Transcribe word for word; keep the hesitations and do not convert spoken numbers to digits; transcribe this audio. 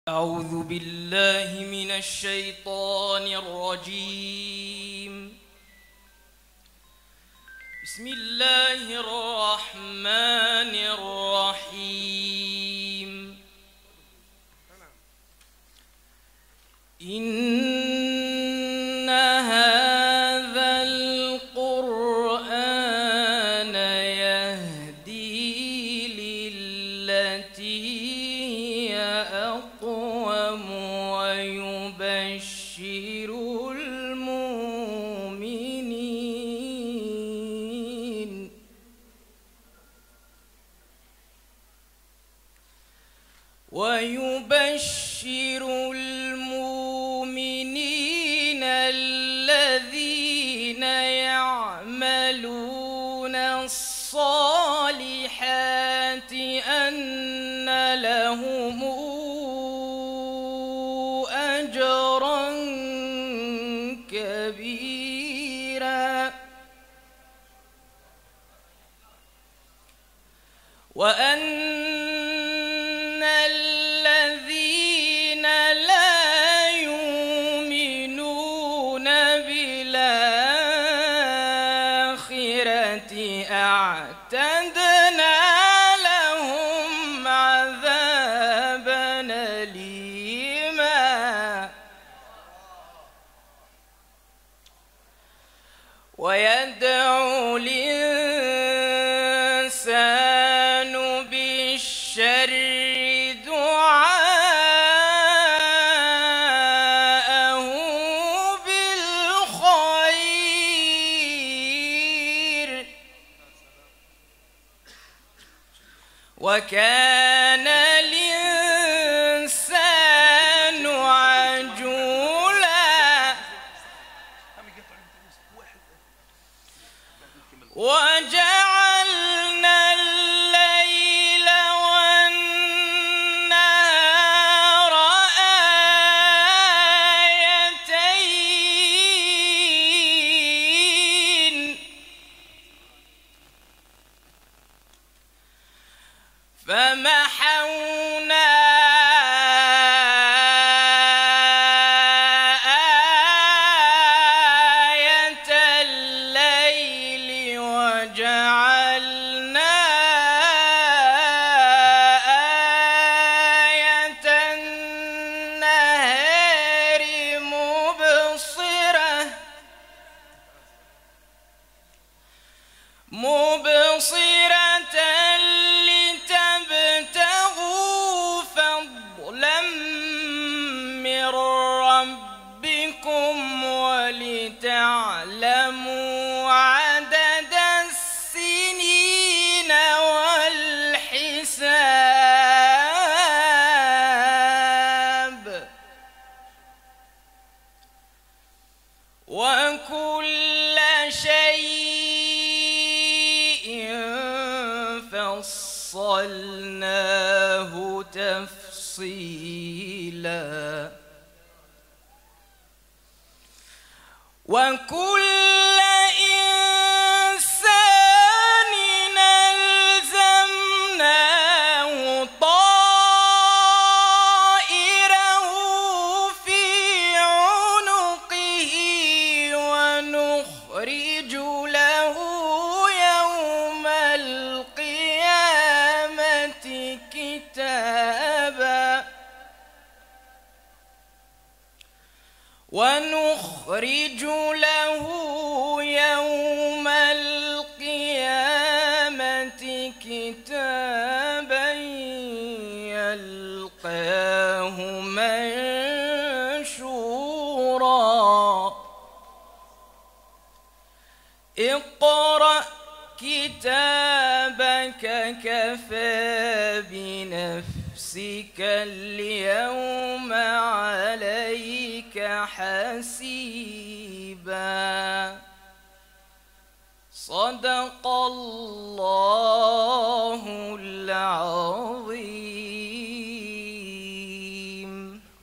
أعوذ بالله من الشيطان الرجيم. بسم الله الرحمن الرحيم. إن هذا القرآن يهدي للتي هي أقوم ويبشر المؤمنين ويبشر المؤمنين الذين يعملون الصالحات أن لهم أجرا كبيرا وأن الذين لا يؤمنون بالآخرة أعتدنا لهم عذابا أليما ويدعو الإنسان بالشر دعاءه بالخير وكان الإنسان عجولا وجعلنا الليل والنهار آيتين فمحونا آية الليل وجعلنا آية النهار مبصرة مبصرة لتبتغوا فضلا من ربكم ولتعلموا عدد السنين والحساب وكل شيء فصلناه تفصيلا وكل إنسان ألزمناه طائره في عنقه ونخرج له يوم القيامة كتابا ونخرج له يوم القيامة كتابا يلقاه منشورا اقرأ كتابك كفى بنفسك اليوم عليك حسيبا صدق الله العظيم.